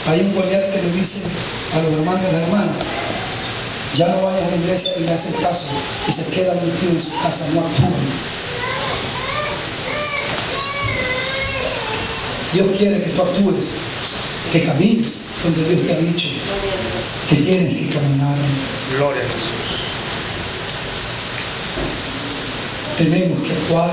Hay un Goliat que le dice a los hermanos y las hermanas: ya no vayan a la iglesia, y le hacen caso y se quedan metidos en su casa, no actúan. Dios quiere que tú actúes, que camines donde Dios te ha dicho que tienes que caminar. Gloria a Jesús. Tenemos que actuar.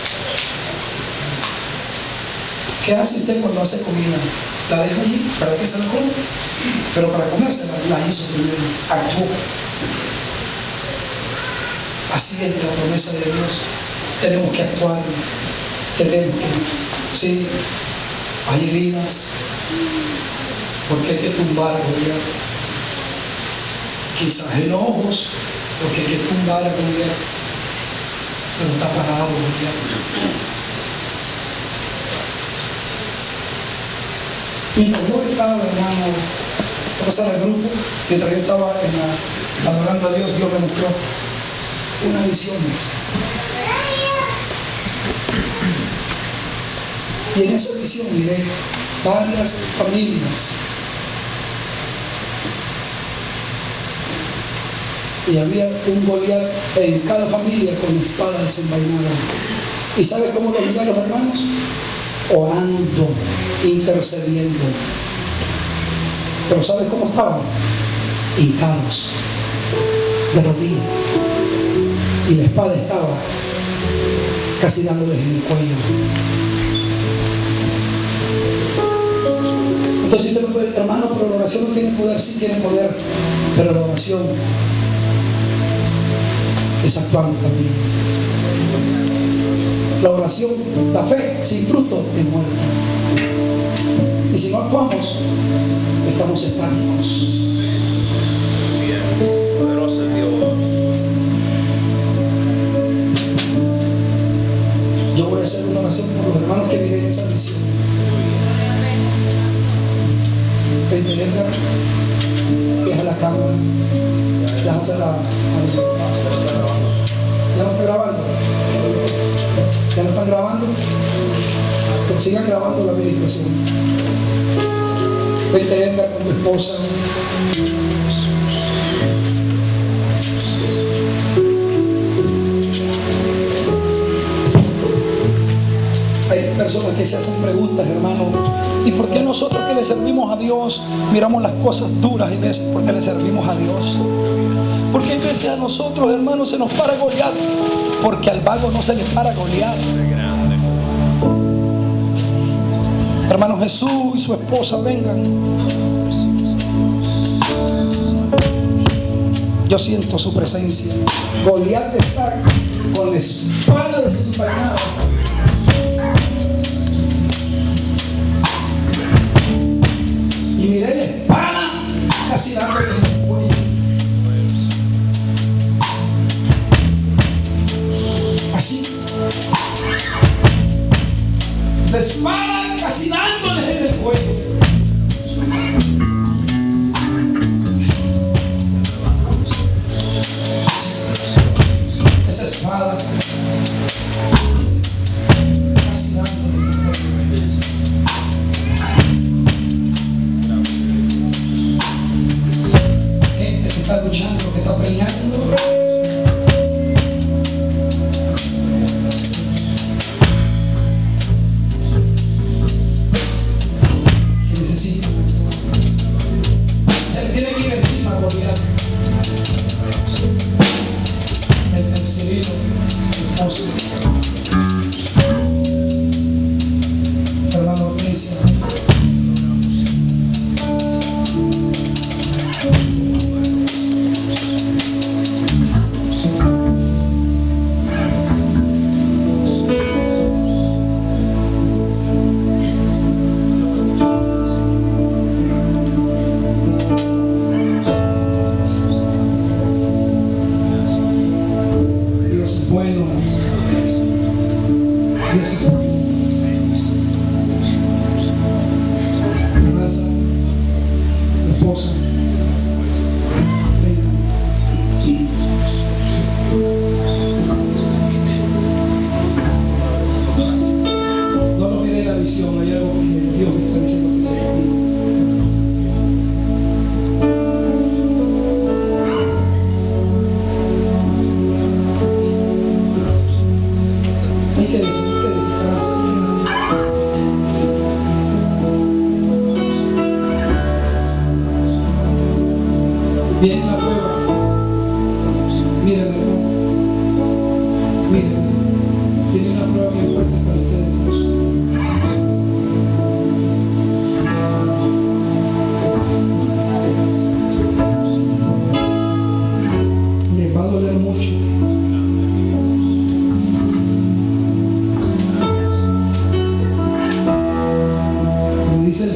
¿Qué hace usted cuando hace comida? La deja allí, ¿para qué se la come? Pero para comérsela la hizo primero, actuó. Así es la promesa de Dios. Tenemos que actuar, tenemos que, sí, hay heridas, porque hay que tumbar a Goliat. Quizás enojos, porque hay que tumbar a Goliat, pero está parado Goliat. Mientras yo estaba, hermano, pasar al grupo, mientras yo estaba adorando a Dios, Dios me mostró una visión. Y en esa visión miré varias familias. Y había un Goliat en cada familia con espada desenvainada. ¿Y sabe cómo lo miran los hermanos? Orando, intercediendo. Pero ¿sabes cómo estaban? Hincados, de rodillas. Y la espada estaba casi dándoles en el cuello. Entonces usted me puede, hermano, pero la oración no tiene poder. Sí tiene poder, pero la oración es actuando también. La oración, la fe sin fruto es muerta. Y si no actuamos, estamos estáticos. Poderoso Dios. Yo voy a hacer una oración por los hermanos que miren esa visión. Edgar, deja la cámara, déjasela ya no está grabando, ya no están grabando, pero sigan grabando la meditación. Vete, Edgar, con tu esposa. Hay personas que se hacen preguntas, hermano: ¿y por qué nosotros que le servimos a Dios miramos las cosas duras y veces porque le servimos a Dios? Porque hay veces a nosotros, hermanos, se nos para Goliat, porque al vago no se le para Goliat. Hermano Jesús y su esposa, vengan. Yo siento su presencia. Goliat está con la espada desenvainada. Y miré la espada casi dándole en el cuello. Así. La espada casi dándole en el cuello. Esa espada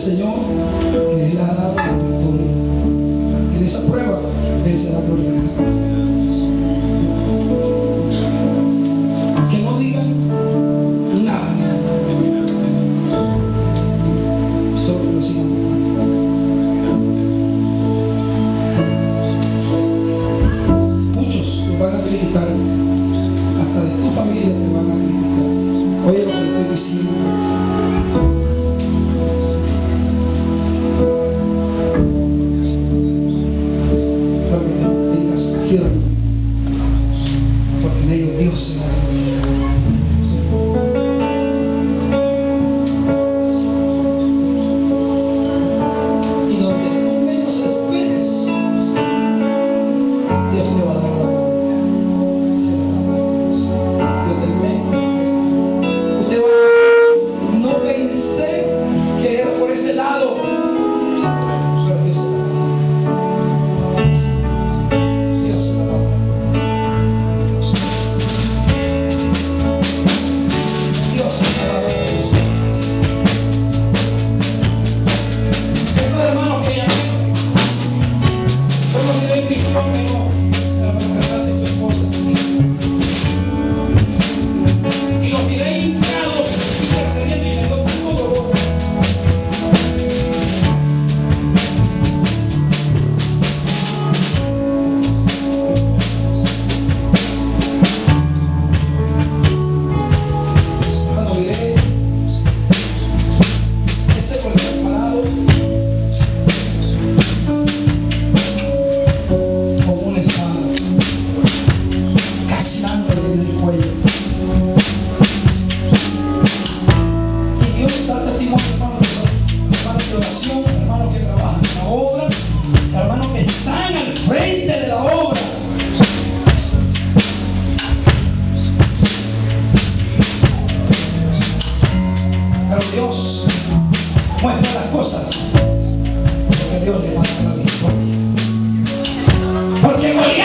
Señor que Él ha dado la victoria. En esa prueba Él será glorificado. Que no digan nada. Solo lo sigan buscando. Muchos lo van a criticar. Hasta de tu familia te van a criticar. Oye lo que le estoy diciendo. Porque en ellos Dios se va a glorificar. Y donde tú menos esperes, Dios te va a dar la gloria. Se la va a dar Dios. Donde menos usted va a decir, no pensé que era por ese lado, pero Dios se la va a dar. Dios muestra las cosas porque Dios le manda la victoria. Porque